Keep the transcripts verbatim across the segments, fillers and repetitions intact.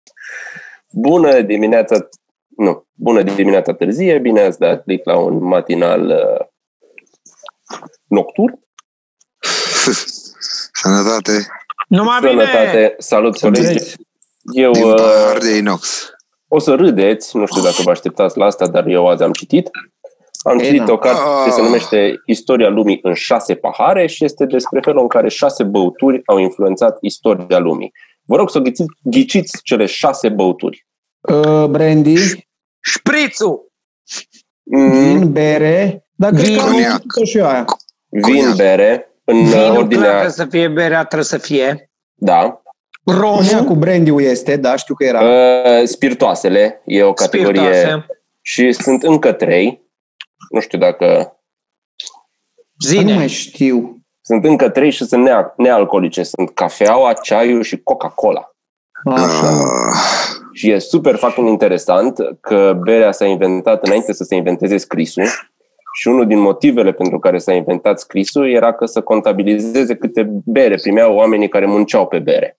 Bună dimineața, nu, bună dimineața târzie, bine ați dat click la un matinal uh, nocturn. Sănătate. Numai Sănătate, bine. Salut colegi. Eu Din pahar de inox. O să râdeți, nu știu dacă vă așteptați la asta, dar eu azi am citit. Am Ei, citit da. o carte care se numește Istoria lumii în șase pahare și este despre felul în care șase băuturi au influențat istoria lumii. Vă rog să ghiciți, ghiciți cele șase băuturi. Uh, brandy, Șprițul. vin, bere, dar cred că am citit-o și eu aia. Vin, bere, în Vinul ordinea... clar trebuie să fie, berea trebuie să fie. Da. România cu brandy-ul este, da, știu că era. Uh, spiritoasele, e o categorie. Spiritoase. Și sunt încă trei. Nu știu dacă... Nu mai știu. Sunt încă trei și sunt nea- nealcoolice. Sunt cafeaua, ceaiul și Coca-Cola. Așa. Și e super fucking interesant că berea s-a inventat înainte să se inventeze scrisul. Și unul din motivele pentru care s-a inventat scrisul era că să contabilizeze câte bere primeau oamenii care munceau pe bere.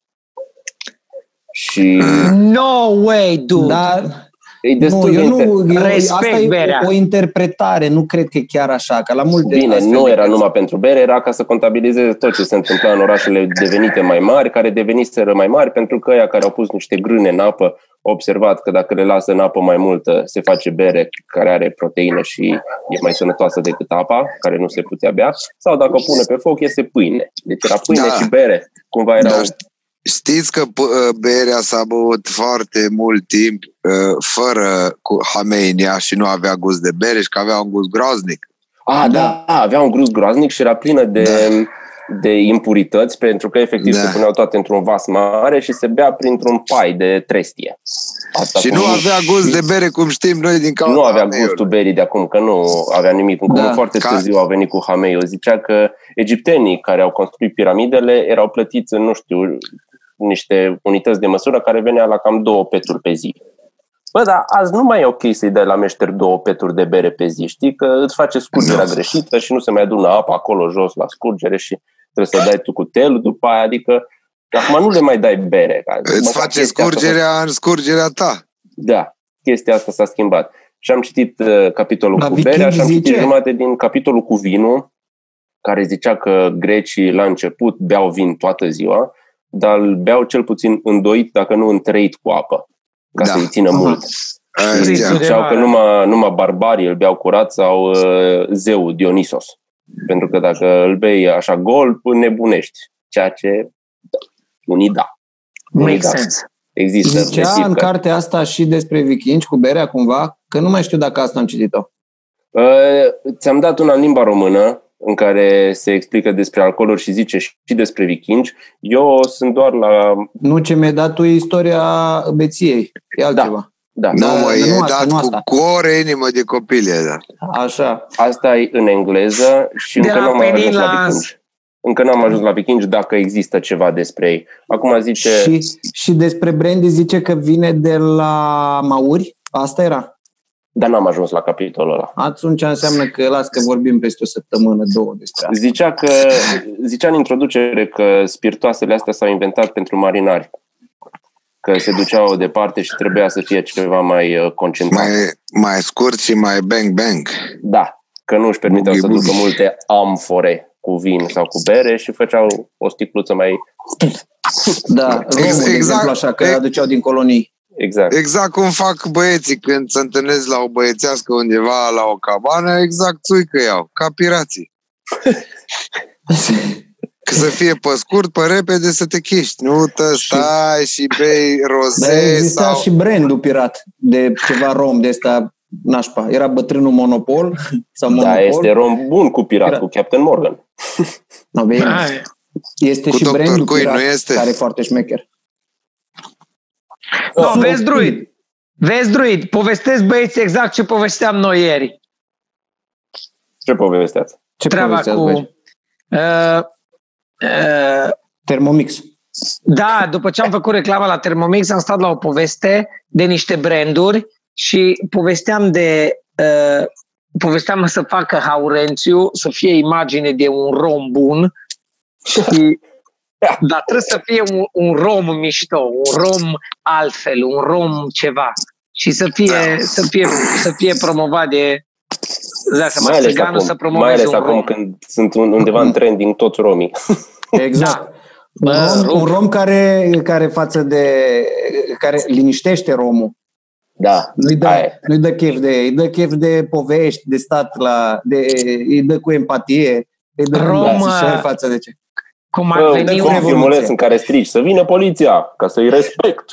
Și No way, dude. Dar e destul nu, de eu inter- nu, eu, Respect asta e berea. o, o interpretare, nu cred că e chiar așa, că la multe Bine, astfel nu de era cărți. numai pentru bere, era ca să contabilizeze tot ce se întâmpla în orașele devenite mai mari, care deveniseră mai mari, pentru că ăia care au pus niște grâne în apă au observat că dacă le lasă în apă mai multă, se face bere care are proteină și e mai sănătoasă decât apa, care nu se putea bea, sau dacă o pune pe foc, iese pâine. Deci era pâine Da. și bere. Cumva erau... Da. Știți că p- berea s-a băut foarte mult timp uh, fără cu hamei în ea și nu avea gust de bere și că avea un gust groaznic. Ah, da, da, avea un gust groaznic și era plină de, Da. de impurități, pentru că efectiv Da. se puneau toate într-un vas mare și se bea printr-un pai de trestie. Asta Și cu- nu avea gust de bere, cum știm noi, din cauza Nu avea hameiului. gustul berii de acum, că nu avea nimic. În Da. da. Foarte Ca- târziu au venit cu hameiul. Zicea că egiptenii care au construit piramidele erau plătiți în, nu știu, niște unități de măsură care venea la cam două peturi pe zi. Bă, dar azi nu mai e ok să-i dai la meșter două peturi de bere pe zi. Știi că îți face scurgerea Nu. greșită și nu se mai adună apa acolo jos la scurgere și trebuie să dai tu cu telul după aia. Adică acum nu le mai dai bere. Ca- Îți măcar face chestia asta s-a scurgerea în scurgerea ta. Da, chestia asta s-a schimbat. Și am citit uh, capitolul La cu Viking berea și am citit zice? jumate din capitolul cu vinul, care zicea că grecii la început beau vin toată ziua, dar îl beau cel puțin îndoit, dacă nu întreit cu apă, ca Da. să-i țină Aha. mult. Aia Știți, zicea. de Ziceau că mare. numai, numai barbarii îl beau curat sau uh, zeul Dionisos. Pentru că dacă îl bei așa gol, nebunești. Ceea ce da, unii da. Unii Makes da. sense. Există Zicea desigur în că- cartea asta și despre vikingi cu berea cumva, că nu mai știu dacă asta am citit-o. Uh, ți-am dat una în limba română în care se explică despre alcooluri și zice și despre vikingi. Eu sunt doar la... Nu, ce mi-ai dat tu e istoria beției, e altceva. Da, Nu, Da, mă, nu e asta, dat nu cu, asta. cu o oră inimă de copil, e dat. Așa. asta e în engleză și De încă la n-am mai ajuns la Penilas. vikingi. Încă n-am ajuns la vikingi dacă există ceva despre ei. Acum zice... Și, și despre brandy zice că vine de la Mauri? Asta era. Dar n-am ajuns la capitolul ăla. Atunci înseamnă că las că vorbim peste o săptămână, două despre asta. Zicea, că, zicea în introducere că spiritoasele astea s-au inventat pentru marinari. Că se duceau departe și trebuia să fie ceva mai uh, concentrat. Mai, mai scurt și mai bang-bang. Da, că nu își permiteau să Bugi, ducă bugi. multe amfore cu vin sau cu bere și făceau o sticluță mai... Da, Romul, de exact. exemplu, așa, că Ex- aduceau din colonii. Exact. Exact cum fac băieții când se întâlnesc la o băiețească undeva la o cabană, exact țuică iau, ca pirații. Că să fie pe scurt, pe repede să te chiști. Nu te stai și bei Dar roze exista sau... și brandul pirat de ceva rom de ăsta nașpa. Era bătrânul Monopol sau Da, Monopol. este rom bun cu pirat, Pirat. cu Captain Morgan. No, bine. Hai. Este Cu și doctor brandul Cui, pirat, nu este? care e foarte șmecher. No, Super. vezi, druid. Vezi, druid. Povestesc băieți exact ce povesteam noi ieri. Ce povesteați? Ce Treaba povesteați, cu... băi? Uh, uh, Thermomix. Da, după ce am făcut reclama la Thermomix, am stat la o poveste de niște branduri și povesteam de uh, povesteam să facă Haurențiu să fie imagine de un rom bun și Dar trebuie să fie un, un rom mișto, un rom altfel, un rom ceva. Și să fie, să fie, să fie promovat de... Da, să mai ales acum, să mai ales un acum rom. când sunt undeva în trending toți romii. Exact. Da. Un rom, un rom care, care față de... care liniștește romul. Da. Nu-i dă, nu-i dă chef de... îi dă chef de povești, de stat la... De, îi dă cu empatie, îi dă Rom, cu față de ce. Cum ar Bă, veni un filmuleț în care strigi să vină poliția, ca să-i respect.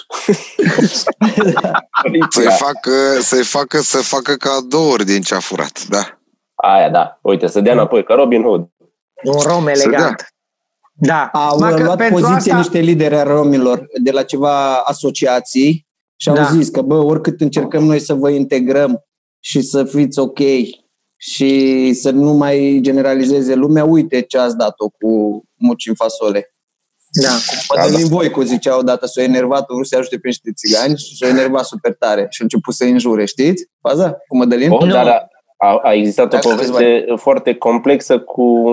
Să-i facă, să-i facă să facă cadouri din ce a furat, da. Aia, da. Uite, să dea înapoi, ca Robin Hood. Un rom elegant. Da. Au Mă, luat poziție asta... niște lideri a romilor de la ceva asociații și au Da. zis că, bă, oricât încercăm noi să vă integrăm și să fiți ok și să nu mai generalizeze lumea, uite ce ați dat-o cu muci în fasole. Da. Mădălin Voicu zicea odată, s-a enervat, a vrut să ajute pe niște țigani și s-a enervat super tare și a început să-i înjure, știți? Faza cu Mădălin? Oh, dar a, a existat o Dacă poveste foarte complexă cu...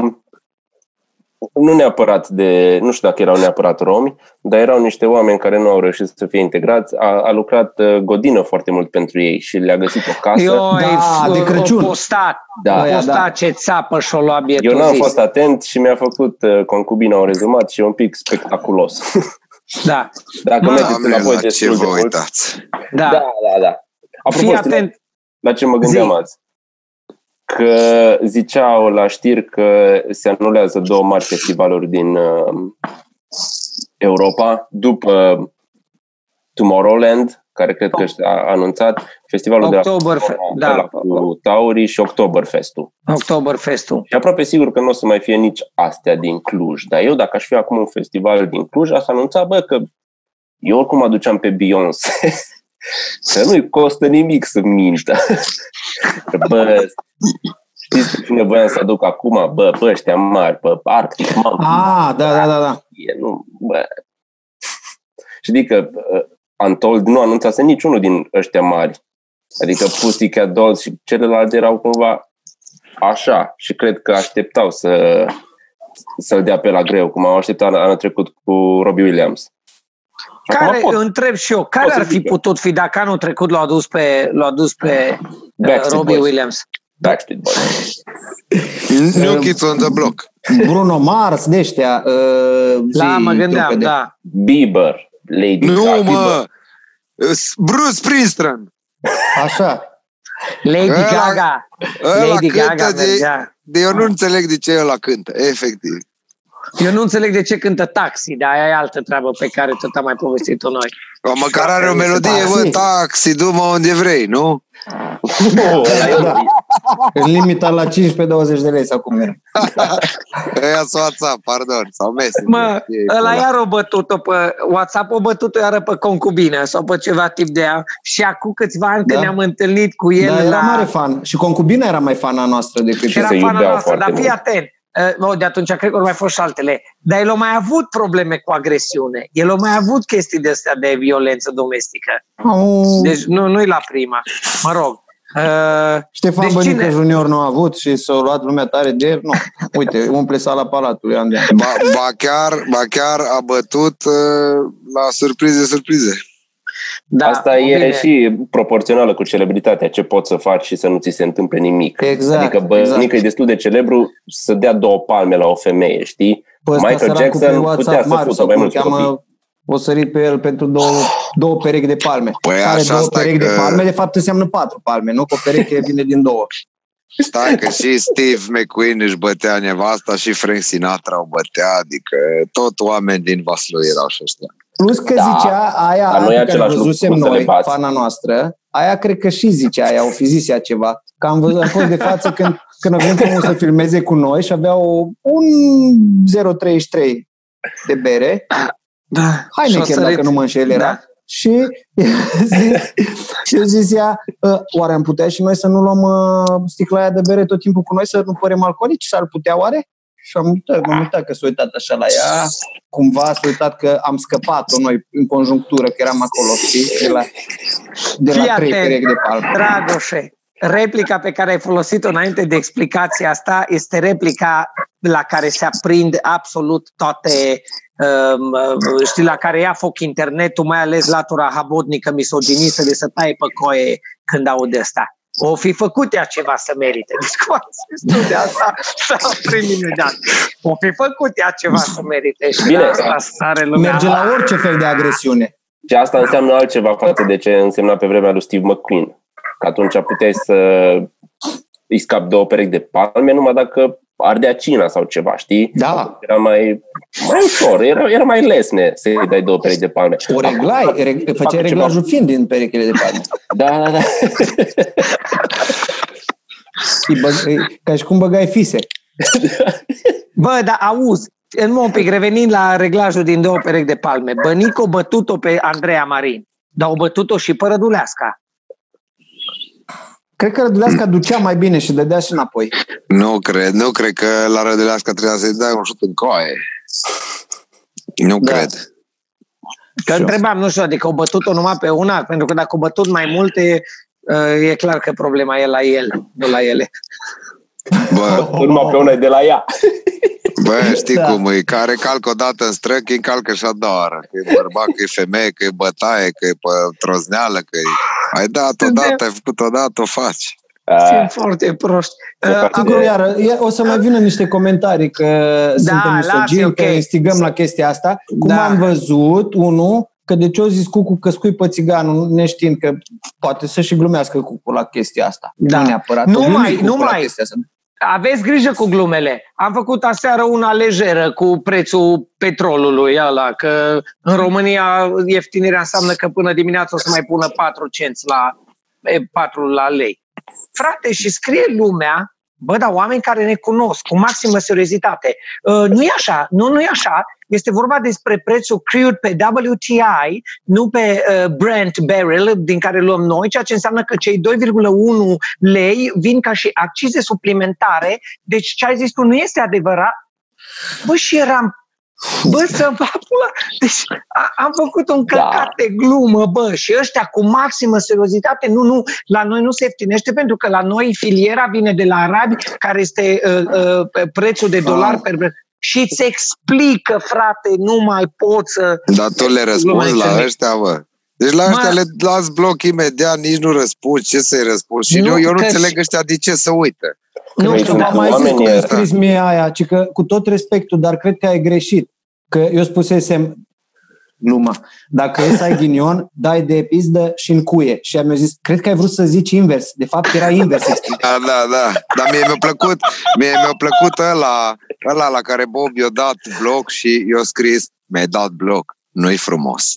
Nu neapărat de... Nu știu dacă erau neapărat romi, dar erau niște oameni care nu au reușit să fie integrați. A, a lucrat Godină foarte mult pentru ei și le-a găsit o casă. Eu Da, de Crăciun. O postat, Da. o postat Da. ce țapă și-o lua bietul Eu n-am zis. fost atent și mi-a făcut uh, concubina un rezumat și e un pic spectaculos. Da. Dacă Mă, mergeți Doamne, înapoi la ce destul de vă mult... uitați? Da. Da, da, da. Apropo, Fii știi atent. la ce mă gândeam Zi. azi? Că ziceau la știri că se anulează două mari festivaluri din uh, Europa după Tomorrowland, care cred că a anunțat, festivalul October, de la, da. la cu Taurii și Oktoberfestul. Oktoberfestul. Și aproape sigur că nu o să mai fie nici astea din Cluj. Dar eu, dacă aș fi acum un festival din Cluj, aș anunța, bă, că eu oricum aduceam pe Beyoncé. Că nu-i costă nimic să mintă. Bă, știți că cine voiam să aduc acum? Bă, pe ăștia mari, pe Arctic Monkey. Ah, da, da, da, da. E, nu, bă. Știi că uh, Untold nu anunțase niciunul din ăștia mari. Adică Pussycat Dolls și celelalte erau cumva așa. Și cred că așteptau să, să-l dea pe la greu, cum au așteptat anul trecut cu Robbie Williams. Care, întreb și eu, care ar fi putut fi dacă anul trecut l-a adus pe, l-a adus pe uh, Robbie Boys. Williams? Backstreet Boys. New Kids on the Block. Bruno Mars, de ăștia. Uh, Da, mă gândeam, trupede. da. Bieber. Lady Nu, Gaga. mă! Bruce Springsteen! Așa. Lady Ăla- Gaga. Ăla Lady Gaga cântă de, mergea. de... Eu nu înțeleg de ce ăla cântă, efectiv. Eu nu înțeleg de ce cântă Taxi, dar aia e altă treabă pe care tot am mai povestit-o noi. Măcar are o melodie, Taxi. bă, taxi, du-mă unde vrei, nu? Nu, ăla e- Da. În limita la cincisprezece douăzeci de lei sau cum era. Ăia sau WhatsApp, pardon, sau Messenger. Mă, E ăla ăla. iar o bătut-o pe WhatsApp, o bătut-o iară pe concubină sau pe ceva tip de ea. Și acum câțiva ani Da. când ne-am întâlnit cu el Da, era la... mare fan. Și concubina era mai fana noastră decât Și era se fana iubeau noastră, foarte dar fii mult. atent. Uh, oh, de atunci cred că au mai fost și altele. Dar el a mai avut probleme cu agresiune. El a mai avut chestii de astea de violență domestică. Oh. Deci nu, nu-i la prima. Mă rog. Uh, Ștefan deci Bănică cine- Junior nu a avut și s-a luat lumea tare de el. Nu. Uite, umple sala Palatului. An de an. Ba, ba, chiar, ba chiar a bătut uh, la surprize, surprize. da, Asta e bine. și proporțională cu celebritatea, ce poți să faci și să nu ți se întâmple nimic. Exact, Adică bănică exact. e destul de celebru să dea două palme la o femeie, știi? Pe ăsta Michael săracul pe Jackson putea WhatsApp, să Marius, fută sau mai cum mulți îl copii. cheamă, o sărit pe el pentru două, două perechi de palme. Păi Care așa, două stai perechi că- de palme, de fapt înseamnă patru palme, nu? Că o pereche vine din două. Stai că și Steve McQueen își bătea nevasta și Frank Sinatra o bătea, adică tot oameni din Vaslui erau și ăștia. Plus că Da, zicea aia, dar nu e aia pe care același lucru văzusem să le noi, bați. fana noastră, aia cred că și zicea aia, o fi zis ea ceva. Că am, văzut, am fost de față când, când a venit omul să filmeze cu noi și avea o, un zero virgulă treizeci și trei de bere. Da. Și-o Heineken, sărit. dacă nu mă înșel, era. Da. Și și eu zis ea, oare am putea și noi să nu luăm uh, sticla aia de bere tot timpul cu noi, să nu părem alcoolici? S-ar putea oare? Și am uitat, m-am uitat că s-a uitat așa la ea, cumva s-a uitat că am scăpat-o noi în conjunctură, că eram acolo, știi, de la, de Fii la trei atent, perechi de palme. Dragoșe, replica pe care ai folosit-o înainte de explicația asta este replica la care se aprind absolut toate uh, știi, la care ia foc internetul, mai ales latura habotnică, misoginistă, de să taie pe coie când aud ăsta. O fi făcut ea ceva să merite. Deci cum am de asta s-a oprit imediat. O fi făcut ea ceva să merite. Și bine, asta sare lumea. Merge la orice fel de agresiune. Și asta înseamnă altceva față de ce însemna pe vremea lui Steve McQueen. Că atunci puteai să îi scapi două perechi de palme numai dacă ardea cina sau ceva, știi? Da. Era mai, mai ușor, era, era mai lesne să-i dai două perechi de palme. O reglai, reg, făceai reglajul fin din perechile de palme. Da, da, da. Ca și cum băgai fise. Bă, dar auzi, în un pic, revenind la reglajul din două perechi de palme, Bănică a bătut-o pe Andreea Marin, dar o bătut-o și pe Răduleasca. Cred că Răduleasca ducea mai bine și dădea și înapoi. Nu cred, nu cred că la Răduleasca trebuia să-i dai un șut în coaie. Nu da. cred. Că întrebam, nu știu, adică o bătut-o numai pe una, pentru că dacă o bătut mai multe, e clar că problema e la el, nu la ele. Bă, numai pe una e de la ea. Bă, știi da. cum e, care calcă o dată în străchi, încalcă și a doua oară. Că e bărbat, că e femeie, că e bătaie, că e pe trozneală, că e... Ai dat odată, ai făcut odată, o faci. Sunt foarte proști. Acum, iară, o să mai vină niște comentarii că da, suntem misogini, okay. Că instigăm la chestia asta. Cum da. am văzut, unul, că de ce o zis Cucu că scui pe țiganul, neștiind că poate să și glumească Cucu la chestia asta. Da. Nu neapărat. Nu mai, nu mai. Aveți grijă cu glumele. Am făcut aseară una lejeră cu prețul petrolului ăla, că în România ieftinirea înseamnă că până dimineața o să mai pună patru cenți la patru la lei. Frate, și scrie lumea, bă, dar oameni care ne cunosc cu maximă seriozitate. Uh, nu e așa, nu, nu e așa. Este vorba despre prețul crude pe W T I, nu pe uh, Brent barrel, din care luăm noi, ceea ce înseamnă că cei doi virgulă unu lei vin ca și accize suplimentare. Deci ce ai zis tu nu este adevărat. Bă, și eram Bă, să vă pula. Deci a, am făcut un căcat da. de glumă, bă, și ăștia cu maximă seriozitate, nu, nu, la noi nu se ieftinește pentru că la noi filiera vine de la arabi, care este uh, uh, prețul de dolar per... Și îți explică, frate, nu mai pot să... Dar tu le răspunzi la ăștia, bă. Deci la ăștia le las bloc imediat, nici nu răspunzi, ce să-i răspunzi? Și nu, eu, eu nu înțeleg și... ăștia de ce să uită. Nu știu, am mai zis cum ai scris mie aia, ci că cu tot respectul, dar cred că ai greșit. Că eu spusesem, gluma, dacă e să ai ghinion, dai de pizdă și în cuie. Și am zis, cred că ai vrut să zici invers. De fapt, era invers. Da, da, da. Dar mie mi-a plăcut, mie mi-a plăcut ăla, ăla la care Bob i-a dat bloc și i-a scris, mi-ai dat bloc, nu-i frumos.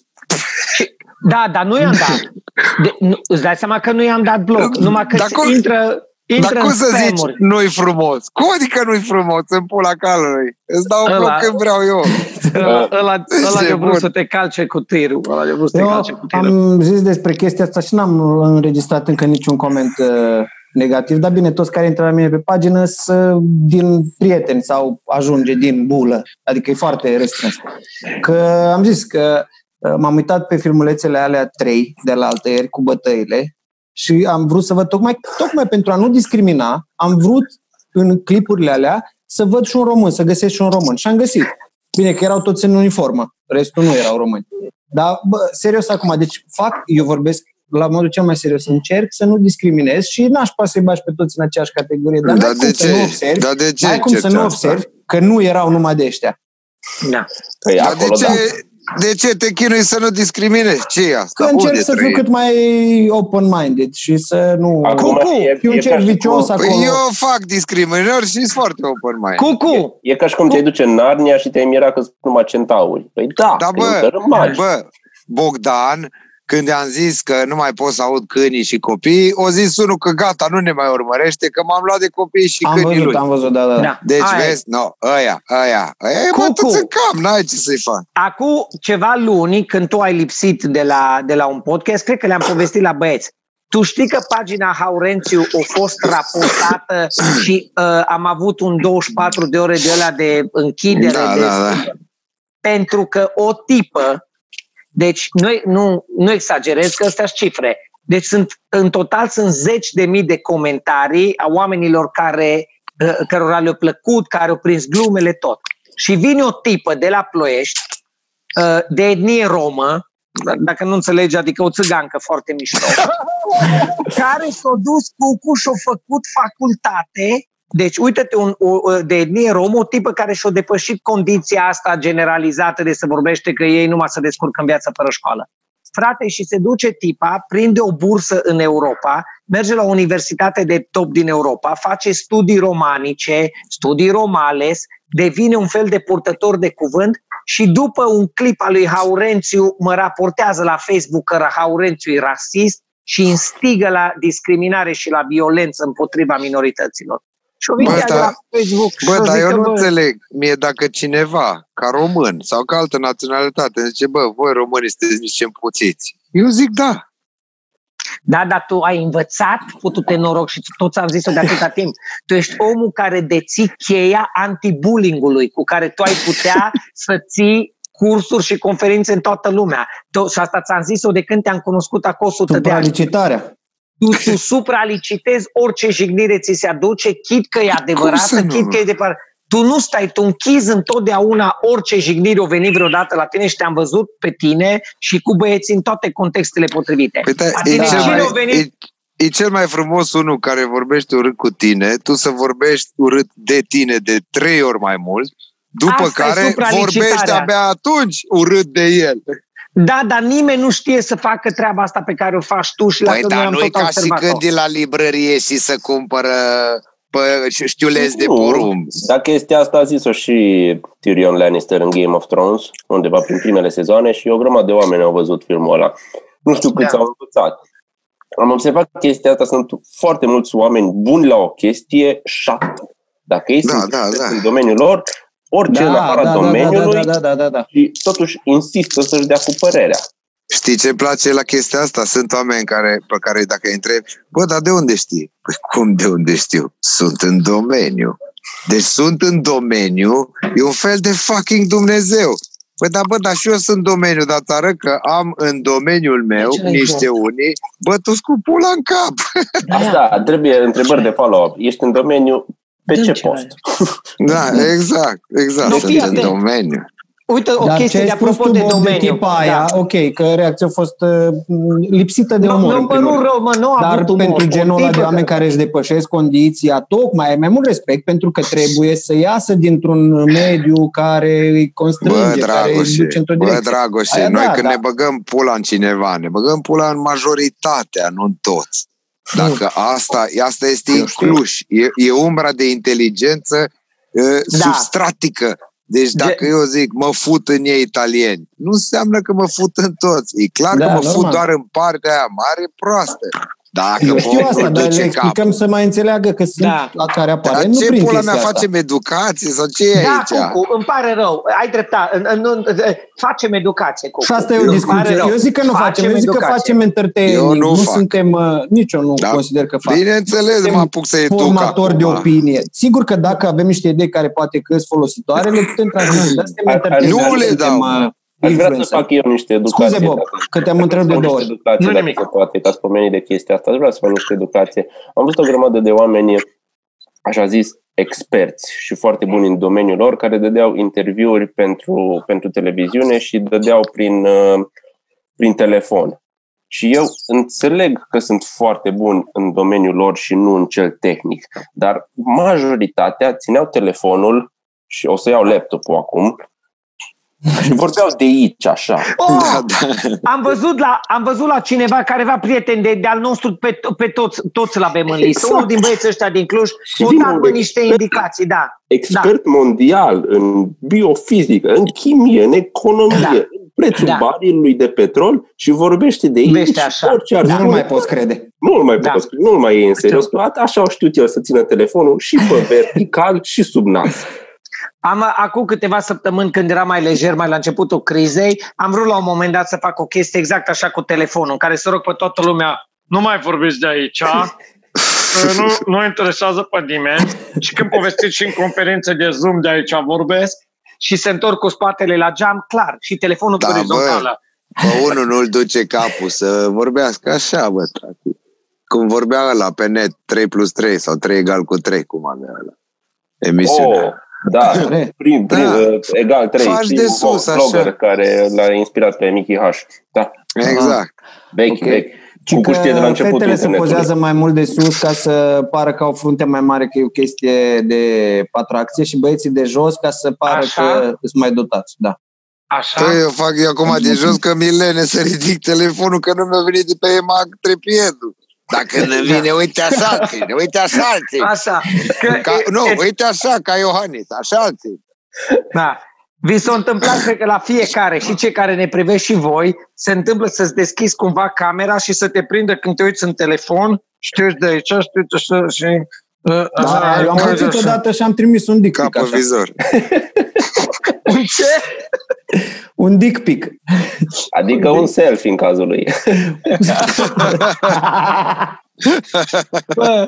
Da, dar nu i-am dat. De, nu, îți dai seama că nu i-am dat bloc, numai că cum, intră... Intră dar cum să zici nu-i frumos? Cum adică nu-i frumos? În pula calului. Îți dau un bloc când vreau eu. Ăla, ăla, ăla de vrut să te calce cu tirul. Ăla de vrut să te calce cu tirul. Am zis despre chestia asta și n-am înregistrat încă niciun coment uh, negativ, dar bine, toți care intră la mine pe pagină sunt din prieteni sau ajunge din bulă. Adică e foarte restrâns. Că am zis că uh, m-am uitat pe filmulețele alea trei de la altăieri cu bătăile. Și am vrut să văd, tocmai, tocmai pentru a nu discrimina, am vrut în clipurile alea să văd și un român, să găsesc și un român. Și am găsit. Bine că erau toți în uniformă, restul nu erau români. Dar, bă, serios acum, deci fac, eu vorbesc la modul cel mai serios, încerc să nu discriminez și n-aș putea să-i bași pe toți în aceeași categorie. Dar da, n-ai cum ce? să nu observi, da, de ce? n-ai cum ce să nu observi că nu erau numai de ăștia. Da. Păi Dar acolo, de ce? Da. De ce te chinui să nu discriminezi? Ce e asta? Că încerc să fiu cât mai open-minded și să nu... Acum, e, fiu un cerc vicios acolo. Păi eu fac discriminări și sunt foarte open-minded. Cucu! E, e ca și cum Cucu. te duce în Narnia și te-ai mirat că sunt numai centauri. Păi da, da bă, bă, Bogdan, când i-am zis că nu mai pot să aud câinii și copiii, o zis unul că gata, nu ne mai urmărește, că m-am luat de copii și am câinii văzut, lui. Am văzut, da, da. da. Deci Aia. vezi, no, ăia, ăia, ăia e bătuți în cam, n-ai ce să-i fac. Acum ceva luni, când tu ai lipsit de la, de la un podcast, cred că le-am povestit la băieți. Tu știi că pagina Haurențiu a fost raportată și uh, am avut un douăzeci și patru de ore de ăla de închidere. Da, de... da, da. Pentru că o tipă, deci nu, nu, nu exagerez că astea sunt cifre, deci sunt, în total sunt zeci de mii de comentarii a oamenilor care, cărora le-au plăcut, care au prins glumele, tot. și vine o tipă de la Ploiești, de etnie romă, dacă nu înțelegi, adică o țigancă foarte mișto, care s-a dus cu cu și-a făcut facultate. Deci, uite-te, un, o, de etnie romă, o tipă care și-a depășit condiția asta generalizată de să vorbește că ei numai să descurcă în viață fără școală. Frate, și se duce tipa, prinde o bursă în Europa, merge la o universitate de top din Europa, face studii romanice, studii romales, devine un fel de purtător de cuvânt și după un clip al lui Haurențiu mă raportează la Facebook că Haurențiu e rasist și instigă la discriminare și la violență împotriva minorităților. Și o bă, da, la Facebook. Bă, dar eu nu bă, înțeleg. Mie dacă cineva, ca român sau ca altă naționalitate, zice, bă, voi românii sunteți niște împuțiți. Eu zic da. Da, dar tu ai învățat, putu-te noroc și toți am zis-o de atâta timp. Tu ești omul care deții cheia anti-bullying-ului, cu care tu ai putea să ții cursuri și conferințe în toată lumea. Tu, și asta ți-am zis-o de când te-am cunoscut acum o sută de ani. Supralicitarea. Tu, tu supralicitezi orice jignire ți se aduce, chit că e adevărată, chit că e departe. Tu nu stai, tu închizi întotdeauna orice jignire o venit vreodată la tine și te-am văzut pe tine și cu băieții în toate contextele potrivite. Păi da, e, cel mai, venit... e, e cel mai frumos unul care vorbește urât cu tine, tu să vorbești urât de tine de trei ori mai mult, după asta care vorbești abia atunci urât de el. Da, dar nimeni nu știe să facă treaba asta pe care o faci tu și păi, la dar nu e ca și când e la librărie și să cumpără știuleți de porumb. Dar chestia asta a zis-o și Tyrion Lannister în Game of Thrones, undeva prin primele sezoane, și o grămadă de oameni au văzut filmul ăla. Nu știu câți da. au învățat. Am observat chestia asta, sunt foarte mulți oameni buni la o chestie, șapte. Dacă ei da, sunt da, da. în domeniul lor, orice da, în afara da, domeniului, da, da, da, da, da. și totuși insistă să-și dea cu părerea. Știi ce place la chestia asta? Sunt oameni care, pe care dacă îi întrebi, bă, dar de unde știi? Păi cum de unde știu? Sunt în domeniu. Deci sunt în domeniu, e un fel de fucking Dumnezeu. Păi da, bă, dar și eu sunt în domeniu, dar îți arăt că am în domeniul meu niște unii bătuți cu pula în cap. Asta, trebuie întrebări de follow-up. Ești în domeniu pe ce post? Da, exact, exact, sunt în domeniu. Uite, o dar chestie de apropo tu, de domeniu. De tipa aia, da. Ok, că reacția a fost uh, lipsită de umor. Nu, nu, nu, rău, mă, nu dar pentru genul ăla de oameni care își depășesc condiția, tocmai ai mai mult respect pentru că trebuie să iasă dintr-un mediu care îi constrânge, bă, care îi duce într-o direcție. Bă, Dragoșe, aia, noi da, când da. ne băgăm pula în cineva, ne băgăm pula în majoritatea, nu în toți. Dacă asta, asta este inclus, e, e umbra de inteligență uh, da. substratică. Deci dacă Ge- eu zic mă fut în ei italieni, nu înseamnă că mă fut în toți. E clar da, că mă normal. fut doar în partea aia mare proastă. Dacă eu știu asta, dar le explicăm capul. Să mai înțeleagă că sunt da. la care apare. Dar nu ce pula mea asta. Facem educație sau ce e da, aici? Cucu, îmi pare rău, ai dreptate, facem educație, Cucu. Și asta e o discuție. Eu zic că nu facem, facem eu zic educație. Că facem entertaining. Eu nu, nu suntem, nici eu nu da. consider că facem. Bineînțeles, mă apuc să educ. Formator de opinie. Sigur că dacă avem niște idei care poate că sunt folositoare, le putem transmite. Nu le dau. Aș vrea să fac eu niște educație. Scuze, Bob, că te-am întrebat de două ori. Nu nimic. Poate că ați pomenit de chestia asta. Aș vrea să fac niște educație. Am văzut o grămadă de oameni, așa zis, experți și foarte buni în domeniul lor, care dădeau interviuri pentru, pentru televiziune și dădeau prin, prin telefon. Și eu înțeleg că sunt foarte buni în domeniul lor și nu în cel tehnic, dar majoritatea țineau telefonul și o să iau laptopul acum, și vorbeau de aici, așa. Oh, da, da. Am, văzut la, am văzut la cineva care avea prieten de, de-al nostru, pe, pe toți, toți l-avem în listă. Exact. Unul din băieții ăștia din Cluj, o dat bă, niște indicații, da. Expert da. mondial în biofizică, în chimie, în economie, da. în prețul da. barilului de petrol și vorbește de aici. Orice ar da. Nu mai poți crede. Nu mai da. poți crede, nu mai e în serios. Așa au știut el să țină telefonul și pe vertical și sub nas. Am, acum câteva săptămâni, când era mai lejer, mai la începutul crizei, am vrut la un moment dat să fac o chestie exact așa cu telefonul, în care să rog pe toată lumea, nu mai vorbiți de aici, nu, nu interesează pe nimeni, și când povestiți și în conferințe de Zoom de aici vorbesc, și se întorc cu spatele la geam, clar, și telefonul da, pe orizontală. Bă, unul nu-l duce capul să vorbească așa, bă, tati. Cum vorbea ăla pe net, trei plus trei sau trei egal cu trei, cum avea ăla. Emisiunea. Oh. Da, prim, prim, da. Egal trei. Faci de sus, blogger așa. care l-a inspirat pe Mickey H. Da. Exact. Vechi, Okay. vechi. Și că fetele se pozează mai mult de sus ca să pară că au frunte mai mare, că e o chestie de atracție, și băieții de jos ca să pară Așa? că sunt mai dotați. Da. Așa? Păi eu fac eu acum de jos că Milene să ridic telefonul, că nu mi-a venit de pe EMAG trepiedul. Dacă nu vine, uite așa ține, uite așa ține. Așa. Că ca, e, nu, e, uite așa, ca Iohannis, așa ține. Da. Vi s-a întâmplat, cred că la fiecare, și cei care ne priveți și voi, se întâmplă să-ți deschizi cumva camera și să te prindă când te uiți în telefon, știi de aici, știi așa, și... Da, eu am pățit odată și am trimis un dick pic. Ca pe vizor. Un ce? Un dick pic. Adică un selfie în cazul lui. Bă,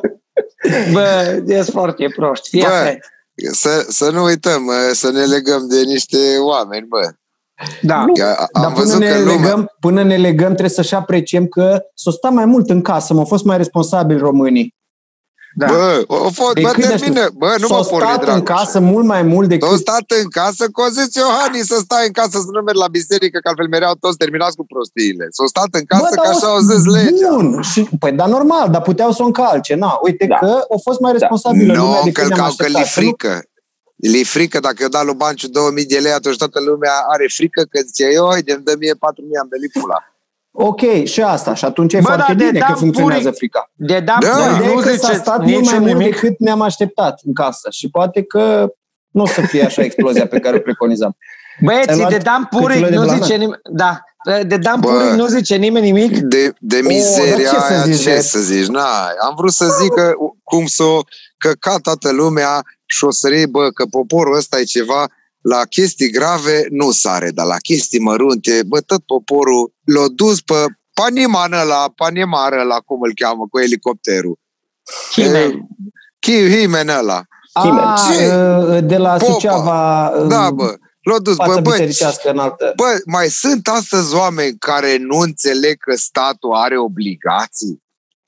bă, e foarte prost. Bă, să, să nu uităm, să ne legăm de niște oameni, bă. Da. Am Dar până ne, lumea... legăm, până ne legăm trebuie să și apreciem că s-o sta mai mult în casă, m-au fost mai responsabili românii. Da. Bă, o fost, bă, termină, bă, nu mă porni, stat în casă mult mai mult decât... S-au stat în casă, coziți Iohannis să stai în casă, să nu mergi la biserică, că altfel mereau toți terminați cu prostiile. S-au stat în casă, bă, că așa au zis legea. Bun, și, păi, dar normal, dar puteau să o încalce. Na, uite da. că au fost mai responsabilă da. lumea no, decât ne-am așteptat. Nu, că li frică. Li frică, dacă eu dau lui Banciu două mii de lei, atunci toată lumea are frică, că zice, eu, uite, îmi dă mie patru mii, am belit pula. Ok, și asta. Și atunci e bă, foarte da, bine că funcționează puri, frica. De da, da. Ideea e că s-a stat mult mai mult nimic. decât ne-am așteptat în casă. Și poate că nu o să fie așa explozia pe care o preconizam. Băieții, de Dan Puric nu zice nimeni... Da, de Dan Puric nu zice nimeni nimic? De, de mizeria o, ce aia, să zici, ce de... să zici? Na, am vrut să zic că, cum s-o căca toată lumea și o sări, bă, că poporul ăsta e ceva... La chestii grave nu sare, dar la chestii mărunte, bă, tot poporul l-a dus pe Paniman ăla, Paniman ăla, cum îl cheamă, cu elicopterul. Himen. Himen ăla. A, de la Popa. Suceava. Da, bă. L-a dus, bă, bă, bă, mai sunt astăzi oameni care nu înțeleg că statul are obligații?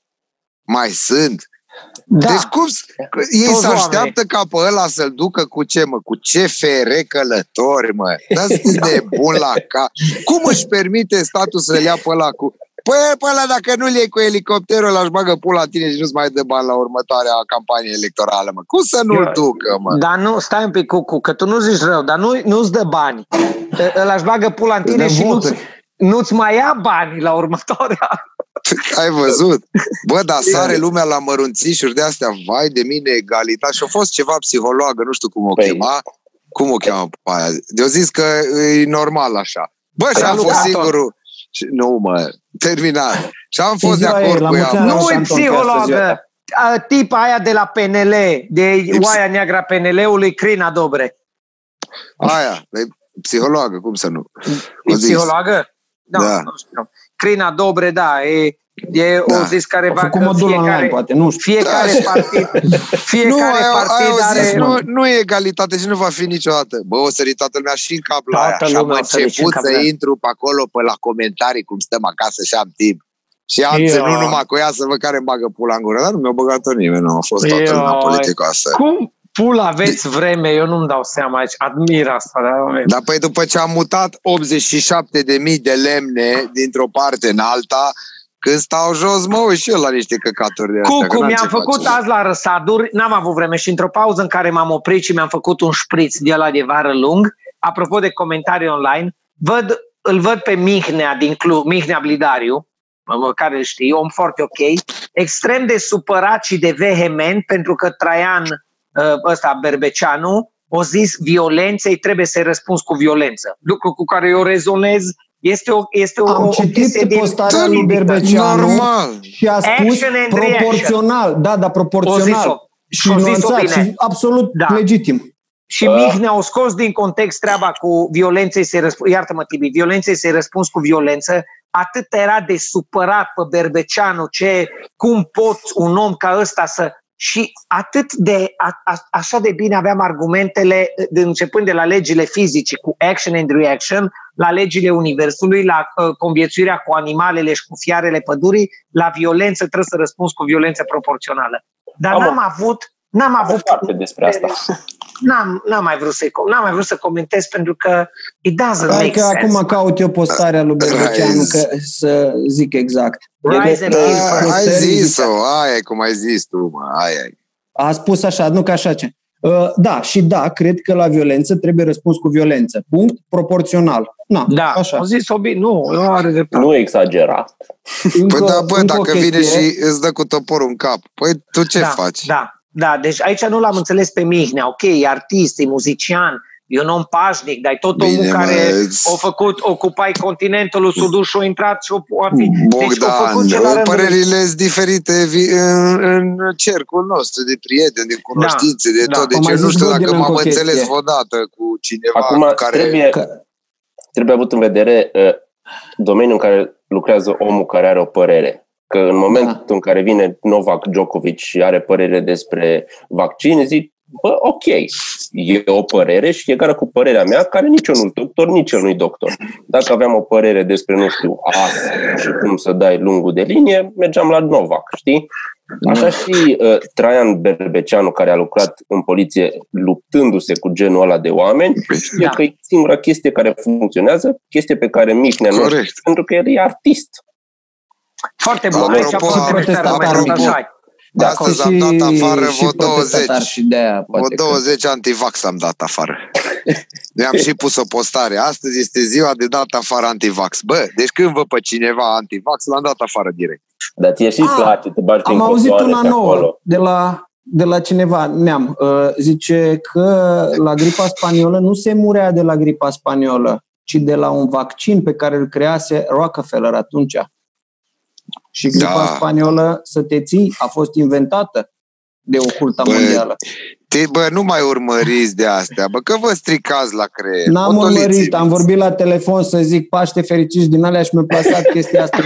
Mai sunt. Da. Deci cum ei se așteaptă ca pe ăla să-l ducă cu ce, mă? Cu C F R călători, mă? Dați nebun la cap. Cum își permite statul să-l ia pe ăla cu... Păi pe ăla dacă nu-l iei cu elicopterul, ăla își bagă pula în tine și nu-ți mai dă bani la următoarea campanie electorală, mă. Cum să nu-l ducă, mă? Dar nu, stai un pic, Cucu, că tu nu zici rău, dar nu, nu-ți dă bani. Ăla își bagă pula în tine și nu-ți, nu-ți mai ia bani la următoarea... Ai văzut? Bă, dar sare lumea la mărunțișuri de astea, vai de mine, egalitate. Și a fost ceva psihologă, nu știu cum o păi. chema. Cum o cheamă pe aia? De-o zis că e normal așa. Bă, și am fost singurul... Nu, mă, terminat. Și am fost de acord cu ea. Nu e psihologă. Tipa aia de la P N L, de oaia neagra P N L-ului, Crina Dobre. Aia, e psihologă, cum să nu? E psihologă? Da, da. Nu știu. Crina Dobre, da, e, e da. o zis care va că fiecare, online, poate, nu știu. fiecare da. partid, fiecare nu, partid aia, aia are... Nu, nu e egalitate și nu va fi niciodată. Bă, o sări toată lumea și în cap la aia. Și am început să intru pe acolo, pe la comentarii, cum stăm acasă și am timp. Și am Eu. ținut numai cu ea să văd care îmi bagă pula în gură, dar nu mi-a băgat-o nimeni, nu a fost toată Eu. lumea politicoasă. Cum? Pula, aveți vreme, eu nu-mi dau seama aici, admir asta. Dar, dar păi după ce am mutat optzeci și șapte de mii de lemne dintr-o parte în alta, când stau jos, mă uit și eu la niște căcaturi de astea. Cucu, mi-am făcut face. azi la Răsaduri, n-am avut vreme și într-o pauză în care m-am oprit și mi-am făcut un șpriț de ăla de vară lung, apropo de comentarii online, văd, îl văd pe Mihnea din Cluj, Mihnea Blidariu, care îl știi, om foarte ok, extrem de supărat și de vehement pentru că Traian ăsta, Berbeceanu, o zis violenței trebuie să-i răspunzi cu violență. Lucru cu care eu rezonez. Este o, este o, Am o citit postarea lui Berbeceanu și a spus proporțional. Da, da, proporțional. Și nuanțat și absolut da. legitim. Și Mihnea au scos din context treaba cu violenței să-i răspunzi, iartă-mă Tibi, violenței să-i răspunzi cu violență. Atât era de supărat pe Berbeceanu, ce, cum poți un om ca ăsta să... Și atât de, a, a, așa de bine aveam argumentele, de, începând de la legile fizice cu action and reaction, la legile universului, la uh, conviețuirea cu animalele și cu fiarele pădurii, la violență trebuie să răspunzi cu violență proporțională. Dar Am n-am avut... N-am avut parte despre asta. N-am, n-am, mai vrut să n-am mai vrut să comentez pentru că it doesn't Hai make că sense. acum caut eu postarea lui Berbeceanu că să zic exact. Rise and a, ai zis-o, aia e cum ai zis tu, mă, aia e. A spus așa, nu ca așa ce. Uh, da, și da, cred că la violență trebuie răspuns cu violență. Punct, proporțional. Na, da, așa. au zis-o bine, nu, nu are dreptate. Nu exagera. Încă, păi da, bă, dacă chestie, vine și îți dă cu toporul în cap, păi tu ce da, faci? Da, da, deci aici nu l-am înțeles pe Mihnea, ok, e artist, e muzician, e un om pașnic, dar e tot Bine, omul care mă, a făcut, ocupai continentul, s-a dus și a intrat și a fi. Bogdan, deci, părerile sunt diferite în, în cercul nostru de prieteni, de cunoștințe, da, de tot. da. Deci eu nu știu dacă m-am înțeles chestie. vreodată cu cineva Acum cu care... trebuie, trebuie avut în vedere uh, domeniul în care lucrează omul care are o părere. Că în momentul da. în care vine Novak Djokovic și are părere despre vaccin, zic, bă, ok, e o părere și egală cu părerea mea, care nici eu nu-i doctor, nici el nu-i doctor. Dacă aveam o părere despre, nu știu, as și cum să dai lungul de linie, mergeam la Novak, știi? Așa și uh, Traian Berbeceanu, care a lucrat în poliție luptându-se cu genul ăla de oameni, știe da. că e singura chestie care funcționează, chestie pe care Mihnea nu știe, pentru că el e artist. Foarte bun, aici a fost protestatar. De astăzi am dat afară vreo douăzeci. Vreo douăzeci antivax am dat afară. Mi-am și pus o postare. Astăzi este ziua de dat afară antivax. Bă, deci când văd pe cineva antivax, l-am dat afară direct. Dar ție și îți place, te bagi prin am auzit una nouă acolo. de la, de la cineva, neam. Uh, zice că la gripa spaniolă nu se murea de la gripa spaniolă, ci de la un vaccin pe care îl crease Rockefeller atunci. Și gripa da. spaniolă, să te ții, a fost inventată de oculta bă, mondială. Te, bă, nu mai urmăriți de astea, bă, că vă stricați la creier. N-am urmărit, am vorbit la telefon să zic Paște fericiți din alea și mi-a plasat chestia asta.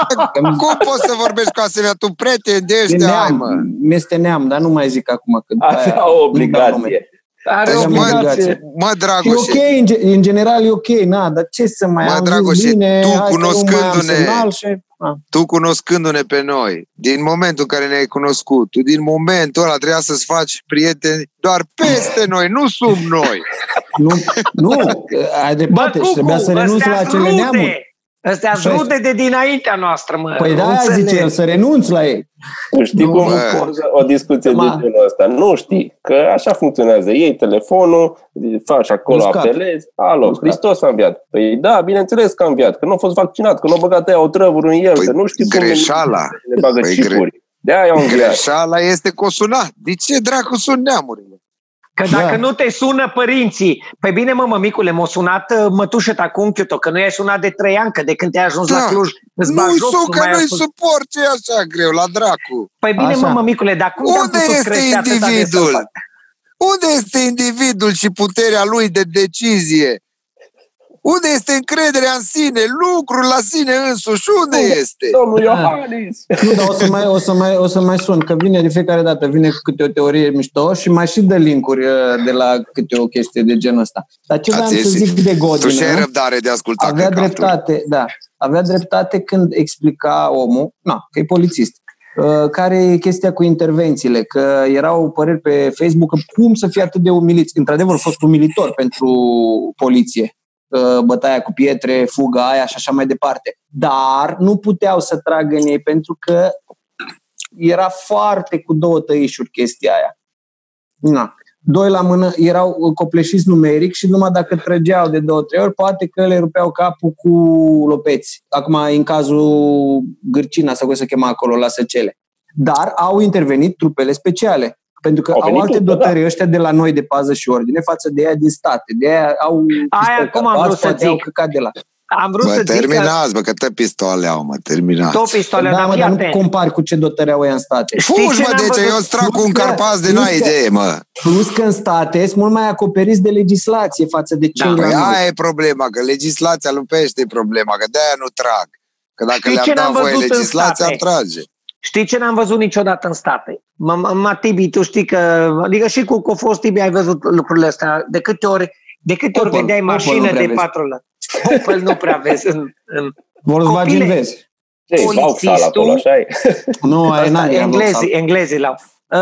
Cum poți să vorbești cu asemenea? Tu prieteni de ăștia ai, mă. Mi-este neam, dar nu mai zic acum. Avea o obligație. Are deci, obligație. Mă, mă Dragoșe. E ok, în, în general e ok, na, dar ce să mai mă, am Dragoșe, zis bine, tu hai cunoscându-ne, și, tu cunoscându-ne pe noi, din momentul în care ne-ai cunoscut, tu din momentul ăla trebuia să-ți faci prieteni doar peste noi, nu sub noi. Nu, nu, ai dreptate și trebuia să renunți la acele neamuri. Astea-s rude de dinaintea noastră, mă. Păi da, zice el, să renunți la ei. Știi nu, cum bă. o discuție de genul ăsta? Nu știi, că așa funcționează. Iei telefonul, faci acolo, Uscat. apelezi, alo, Uscat. Hristos a înviat. Păi da, bineînțeles că a înviat, că nu a fost vaccinat, că nu a băgat aia o trăvuri în el, păi că nu știu greșeala. cum ne bagă păi chipuri. Gre... De-aia au înviat. Greșeala este că o suna. De ce dracu sunt neamurile? Că dacă da. nu te sună părinții, păi bine mă, mămicule, m-a sunat mătușă ta cu unchiul tău, că nu i-ai sunat de trei ani, că de când te-ai ajuns da. la Cluj, îți bagi joc, nu, că nu-i suport, ce e așa greu, la dracu. Păi bine așa. Mă, mămicule, dar cum unde este individul? Unde este individul și puterea lui de decizie? Unde este încrederea în sine, lucrul la sine însuși? Unde este? Domnul Iohannis! Nu, dar o să, mai, o, să mai, o să mai sun, că vine de fiecare dată, vine cu câte o teorie mișto și mai și dă link-uri de la câte o chestie de genul ăsta. Dar ce vreau să zic de Godină... Tu și ai răbdare de asculta avea dreptate, da, avea dreptate când explica omul, na, că e polițist, care e chestia cu intervențiile, că erau păreri pe Facebook că cum să fie atât de umiliți. Într-adevăr, a fost umilitor pentru poliție. Bătaia cu pietre, fuga aia și așa mai departe. Dar nu puteau să tragă în ei pentru că era foarte cu două tăișuri chestia aia. Na. Doi la mână erau copleșiți numeric și numai dacă trăgeau de două, trei ori, poate că le rupeau capul cu lopeți. Acum, în cazul Gârcina, sau cum se chema acolo, la Săcele. Dar au intervenit trupele speciale. Pentru că au, au alte dotări da. ăștia de la noi de pază și ordine față de aia din state. De aia au... Aia cum am vrut să zic. De la... Am vrut bă, să terminați, zic bă, că te pistole au, mă, terminați. Tot pistole, da, dar mă, dar nu compari cu ce dotări au ăia în state. Fugi, mă, de ce? Eu strac cu un carpaz de n-ai idee, mă. Plus că în state sunt mult mai acoperiți de legislație față de cei da, la păi noi. aia e problema, că legislația lupește problema, că de-aia nu trag. Că dacă Știi le-am dat voie legislația, ar trage. Știi ce n-am văzut niciodată în state? Mă, Tibi, tu știi că... Adică și cu că fost Tibi ai văzut lucrurile astea. De câte ori, de câte ori Opel, vedeai mașină de patrulă? Opel nu prea vezi. În, în... Volkswagen vezi. Polițistul... Nu, aia n-ai englezii, englezii l-au. Uh,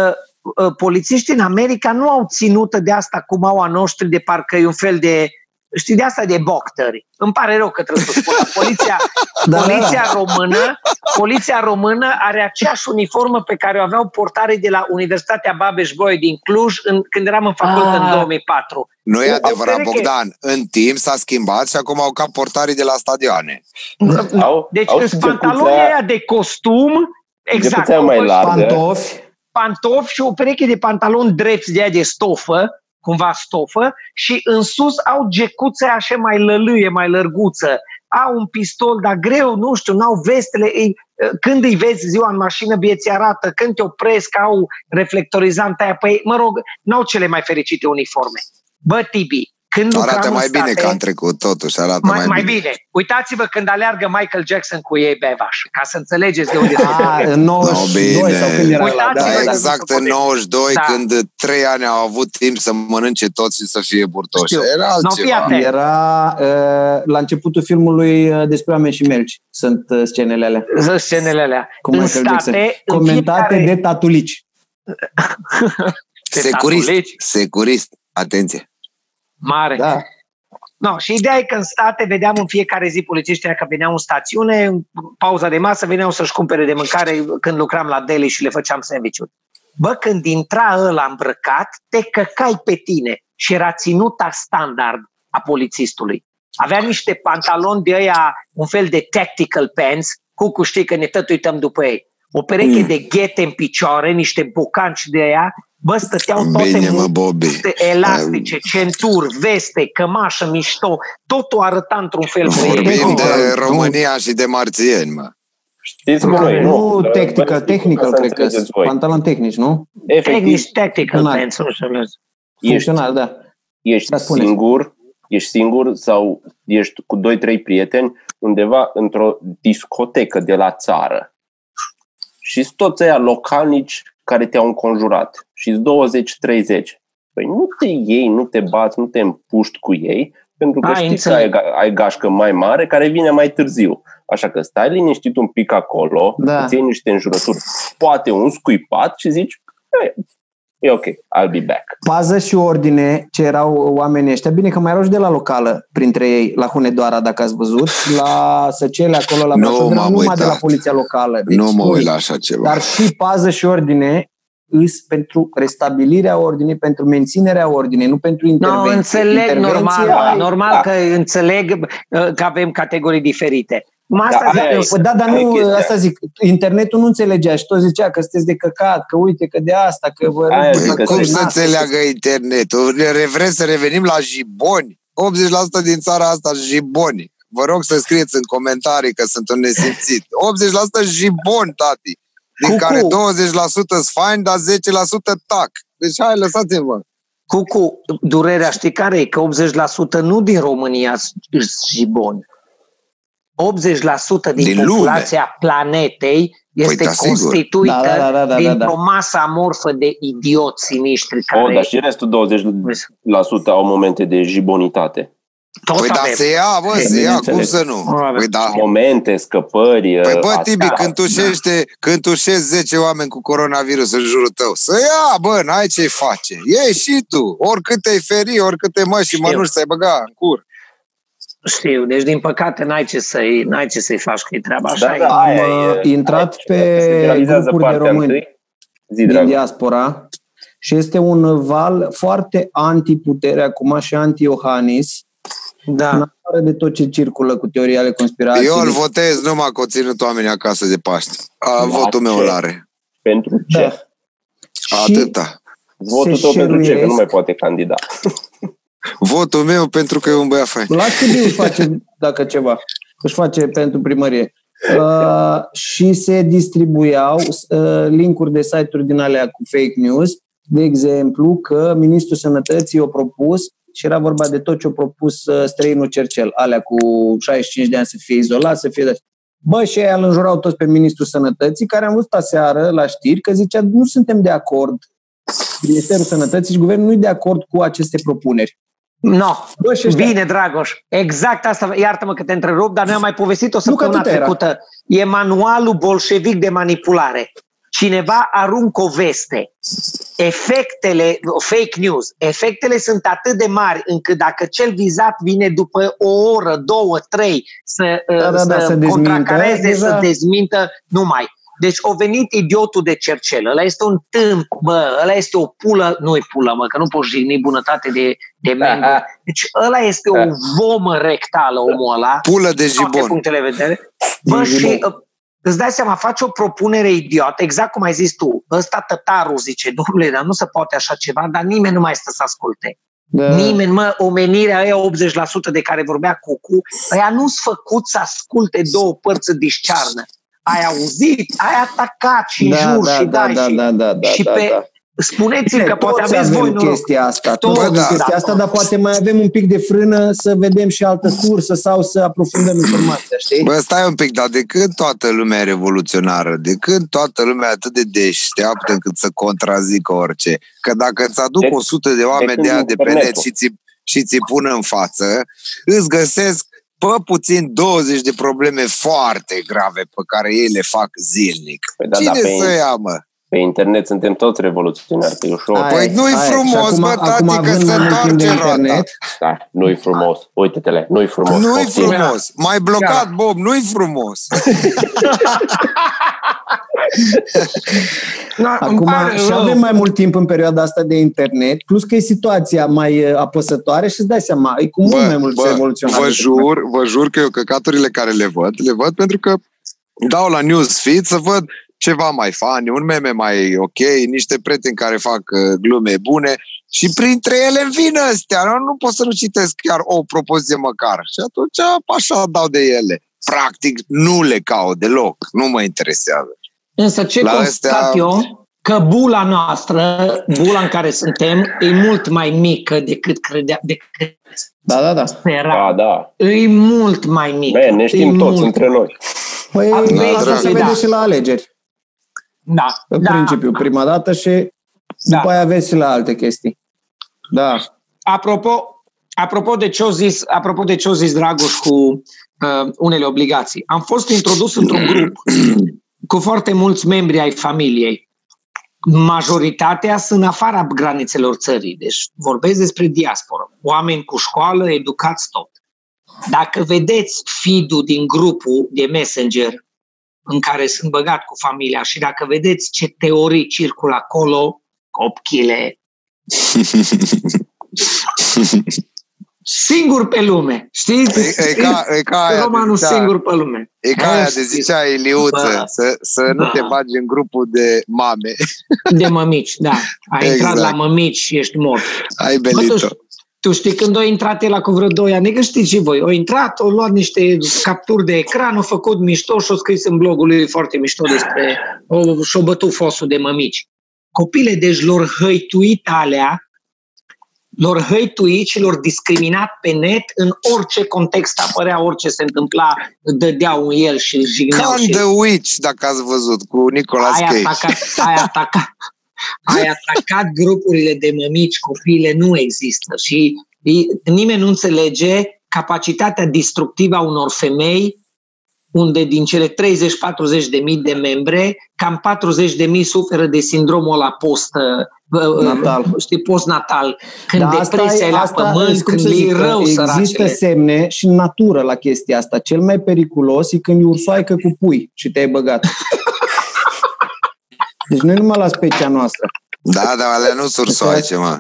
polițiștii în America nu au ținută de asta cum au a noștri, de parcă e un fel de, știi, de asta de boctări. Îmi pare rău că trebuie să spun. Poliția, da, poliția, da, da. Română, poliția română are aceeași uniformă pe care o aveau portarii de la Universitatea Babeș-Bolyai din Cluj în, când eram în facultate în două mii patru. Nu e adevărat, pereche... Bogdan. În timp s-a schimbat și acum au ca portarii de la stadioane. Au, deci au sunt pantaloni aia de costum, exact, mai largă. Pantofi. pantofi și o pereche de pantaloni drepți de aia de stofă, cumva stofă, și în sus au gecuțe așa mai lălâie, mai lărguță. Au un pistol, dar greu, nu știu, n-au vestele. Ei, când îi vezi ziua în mașină, bieți arată, când te opresc, au reflectorizant aia. Păi, mă rog, n-au cele mai fericite uniforme. Bă, Tibi, când arată mai state, bine ca în trecut, totuși arată mai, mai, mai bine. bine. Uitați-vă când aleargă Michael Jackson cu ei bevaș, ca să înțelegeți de unde A, în nouăzeci și doi no, sau când era ăla, da, Uitați-vă, exact dar în nouăzeci și doi, da. când trei ani au avut timp să mănânce toți și să fie burtoși. Știu. Era altceva. No, fii Era uh, la începutul filmului uh, despre oameni și melci. Sunt uh, scenele alea. Scenele alea. Cu În Michael Jackson. state, în Comentate fiecare... de tatulici. Securist, tatulici. securist, atenție. Mare. Da. No, și ideea e că în state vedeam în fiecare zi polițiștii că veneau în stațiune, în pauza de masă veneau să-și cumpere de mâncare când lucram la deli și le făceam sandwich-uri. Bă, când intra ăla îmbrăcat, te căcai pe tine și era ținuta standard a polițistului. Avea niște pantaloni de ăia, un fel de tactical pants, cu cu știi că ne tot uităm după ei. O pereche mm. de ghete în picioare, niște bocanci de ăia. Bă, stăteau toate Bine, mă, Bobby. elastice, centuri, veste, cămașă, mișto, totul arăta într-un fel. Vorbim de România și de marțieni, mă. Știți cum e, Nu, nu? technical, technical, cred că sunt. Pantalon tehnici, nu? Tehnici, tactical pants, nu știu. Funcțional, da. Ești singur, ești singur sau ești cu doi trei prieteni undeva într-o discotecă de la țară. Și toți ăia localnici care te-au înconjurat și douăzeci treizeci. Păi nu te iei, nu te bați, nu te împuști cu ei, pentru că ai, știi că ai, ai gașcă mai mare care vine mai târziu. Așa că stai liniștit un pic acolo, da. Îți iei niște înjurături, poate un scuipat și zici, hey, e ok, I'll be back. Pază și ordine, ce erau oamenii ăștia. Bine că mai erau și de la locală printre ei, la Hunedoara, dacă ați văzut, la Săcele, acolo la Brașov, nu numai de la poliția locală. Deci, nu mă uit la așa ceva. Dar și pază și ordine îs pentru restabilirea ordinii, pentru menținerea ordinii, nu pentru intervenție. Nu, înțeleg, normal, ai... normal da. Că înțeleg că avem categorii diferite. Da, da, da, dar nu, asta zic, internetul nu înțelegea și tot zicea că sunteți de căcat, că uite, că de asta, că vă... Băi, cum să înțeleagă internetul? Vrem să revenim la jiboni? optzeci la sută din țara asta jiboni. Vă rog să scrieți în comentarii că sunt un nesimțit. optzeci la sută jiboni, tati. Din Cucu. Care douăzeci la sută sunt faini, dar zece la sută tac. Deci hai, lăsați-mă. Cucu, durerea știi care e? Că optzeci la sută nu din România sunt jiboni. optzeci la sută din, din populația lume. Planetei este păi, da, constituită da, da, da, da, dintr-o da, da. masă amorfă de idioți siniștri. Care... Oh, dar și restul douăzeci la sută au momente de jibonitate. Tot păi da, se ia, bă, se ia, cum să nu? Păi da. Momente, scăpări. Păi bă, Tibi, când tușește, da. când tușești zece oameni cu coronavirus în jurul tău, să ia, bă, n-ai ce face. Iei și tu, oricât te-ai feri, oricât te măși și mănuși să-i băga în cur. Știu, deci din păcate n-ai ce să-i, n-ai ce să-i faci, că e treaba așa. Da, da, Am aia e, intrat pe grupuri de români Zi, din diaspora și este un val foarte anti-putere acum și anti-Iohannis. Da. În afară de tot ce circulă cu teoria ale conspirației. Eu îl votez numai că o ținut oamenii acasă de Paște. A, votul meu îl are. Pentru ce? Da. Atâta. Votul tău pentru ce? Că nu mai poate candida. Votul meu pentru că e un băiat fain. La Sibiu își face, dacă ceva, își face pentru primărie. Uh, și se distribuiau uh, linkuri de site-uri din alea cu fake news, de exemplu că Ministrul Sănătății a propus, și era vorba de tot ce a propus uh, străinul Cercel, alea cu șaizeci și cinci de ani să fie izolat, să fie... Bă, și ei îl înjurau toți pe Ministrul Sănătății, care am văzut aseară la știri că zicea nu suntem de acord, Ministerul Sănătății și Guvernul nu e de acord cu aceste propuneri. No, bine, Dragoș, exact asta, iartă-mă că te întrerup, dar noi am mai povestit o săptămână trecută. Era. E manualul bolșevic de manipulare. Cineva aruncă o veste efectele, fake news, efectele sunt atât de mari încât dacă cel vizat vine după o oră, două, trei să, da, da, da, să, să contracareze, dezmintă, să dezmintă, nu mai. Deci a venit idiotul de Cercel, ăla este un tâmp, bă, ăla este o pulă, nu-i pulă, mă, că nu poți jigni bunătate de, de membru. Deci ăla este o vomă rectală, omul ăla. Pulă de jibon. Toate punctele de vedere. Bă, și îți dai seama, faci o propunere idiotă, exact cum ai zis tu. Ăsta tătarul zice, domnule, dar nu se poate așa ceva, dar nimeni nu mai stă să asculte. Da. Nimeni, mă, omenirea aia optzeci la sută de care vorbea Cucu, ăia nu-s făcut să asculte două părți în discearnă. Ai auzit, ai atacat și da, jur da, și da, dai da, și, da, da, da, și da, pe... da. Spuneți-mi că poate aveți voi noroc. chestia asta, toți avem da, chestia da, asta, dar poate mai avem un pic de frână să vedem și altă sursă sau să aprofundăm informația, știi? Bă, stai un pic, dar de când toată lumea e revoluționară, de când toată lumea e atât de deșteaptă încât să contrazică orice, că dacă îți aduc o sută de oameni de, de, de pe net și ți, și ți pun în față, îți găsesc pe puțin douăzeci de probleme foarte grave pe care ei le fac zilnic. Păi da, Cine da, să ia, mă? Pe internet suntem toți revoluționari, că e ușor. Ai, păi nu-i frumos, acum, bă, tati, că se întoarce roata. Da, nu-i frumos. Uite-te-le, nu-i frumos. Nu-i frumos. Mai blocat, Bob, nu-i frumos. Acum, și avem mai mult timp în perioada asta de internet, plus că e situația mai apăsătoare și îți dai seama, e cu mult bă, mai mult bă, revoluționar. Vă jur, vă jur că eu căcaturile care le văd, le văd pentru că dau la newsfeed să văd ceva mai funny, un meme mai ok, niște prieteni care fac uh, glume bune și printre ele vin astea. Nu, nu pot să nu citesc chiar o propoziție măcar. Și atunci așa dau de ele. Practic nu le caut deloc. Nu mă interesează. Însă ce la constat astea... eu, că bula noastră, bula în care suntem, e mult mai mică decât credea, decât da, da, da. spera. Da, da. E mult mai mică. Man, ne știm toți mult... între noi. Păi asta se vede da. și la alegeri. Da. În da. principiu, prima dată și da. după aia aveți și la alte chestii. Da. Apropo, apropo de ce-o zis, apropo de ce-o zis Dragoș cu uh, unele obligații. Am fost introdus într-un grup cu foarte mulți membri ai familiei. Majoritatea sunt în afara granițelor țării. Deci vorbesc despre diaspora. Oameni cu școală, educați tot. Dacă vedeți feed-ul din grupul de Messenger în care sunt băgat cu familia și dacă vedeți ce teorii circulă acolo, copchile, singur pe lume, știți? E, e ca, e ca aia romanul zicea, singur pe lume. E ca aia de zicea Iliuță, să, să bă. nu te bagi în grupul de mame. De mămici, da. Ai exact. intrat la mămici și ești mort. Ai belit-o. Bă, tu știi când a intrat el cu vreo doi ani, că știți și voi, a intrat, a luat niște capturi de ecran, a făcut mișto și a scris în blogul lui foarte mișto despre, și-a bătut fosul de mămici. Copile, deci lor hăituit alea, lor hăituit și lor discriminat pe net în orice context apărea, orice se întâmpla, dădeau în el și jigneau. Ca în The Witch, dacă ați văzut, cu Nicolas Cage. Ai atacat, ai atacat. Ai atacat grupurile de mămici, copiile nu există și nimeni nu înțelege capacitatea distructivă a unor femei unde din cele treizeci patruzeci de mii de membre, cam patruzeci de mii suferă de sindromul ăla post, natal. Știi, post-natal, când da, depresia e la asta, pământ, când zic, e rău există săracele. semne și în natură la chestia asta. Cel mai periculos e când e ursoaică cu pui și te-ai băgat. Deci nu e numai la specia noastră. Da, dar alea nu sursoaice, mă.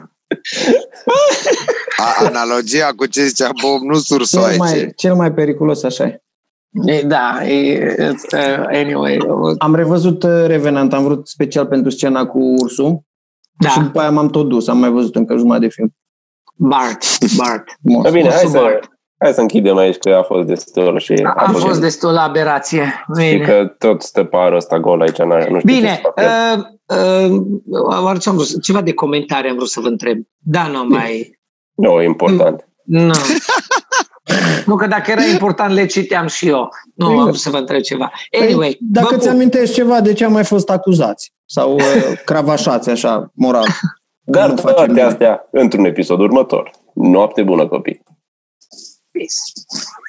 A, analogia cu ce zicea Bob, nu sursoaice. Cel mai, cel mai periculos, așa e. Da, e, uh, anyway. Am revăzut Revenant, am vrut special pentru scena cu ursul. Da. Și după aia m-am tot dus, am mai văzut încă jumătate de film. Bart, Bart. Da, bine, hai să, hai să închidem aici că a fost destul și... A, a fost destul la aberație. Bine. Și că tot stă parul ăsta gol aici, nu știu. Bine, uh, uh, ce am vrut, ceva de comentarii am vrut să vă întreb. Da, nu mai... Nu, e important. Nu. Nu, că dacă era important le citeam și eu. Nu, am vrut să vă întreb ceva. Anyway, păi, dacă ți amintești ceva, de ce am mai fost acuzați? Sau uh, cravașați, așa, moral? Dar toate astea într-un episod următor. Noapte bună, copii! Peace.